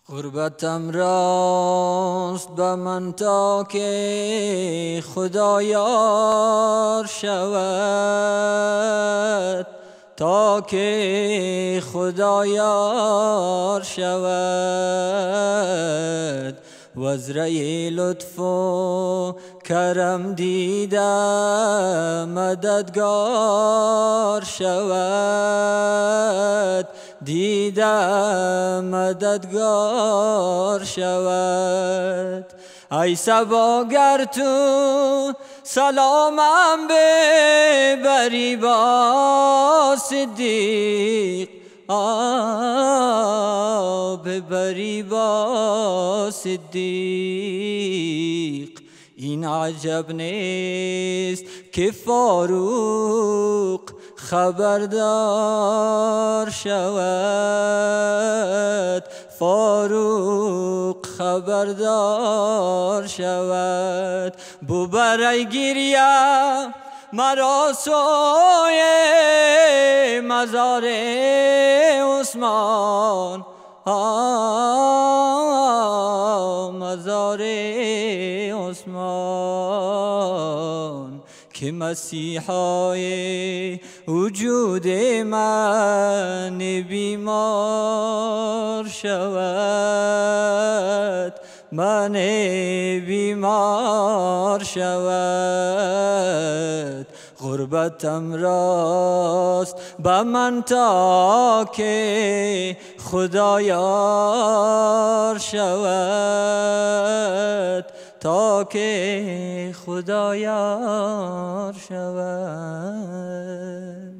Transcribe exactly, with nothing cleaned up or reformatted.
غربتم راست به من تا که خدا یار شود، تا که خدا یار شود. وزره لطف و کرم دیده مددگار شود، دیده مددگار شود. ای صبا گر تو سلامم ببری با صدیق، آه ببری با صدیق. این عجب نیست که فاروق خبردار شود، فاروق خبردار شود. ببرای گریه مرا سوی مزار عثمان، آه مزار عثمان. که مسیحای وجود من بیمار شود، من بیمار شود. غربتم راست به من تا که خدا یار شود، تا که خدا یار شود.